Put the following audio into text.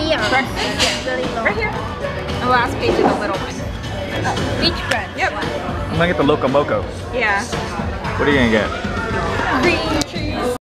Right here. The last page is a little one. Oh, beach bread. Yep. I'm gonna get the Loco Moco. Yeah. What are you gonna get? Green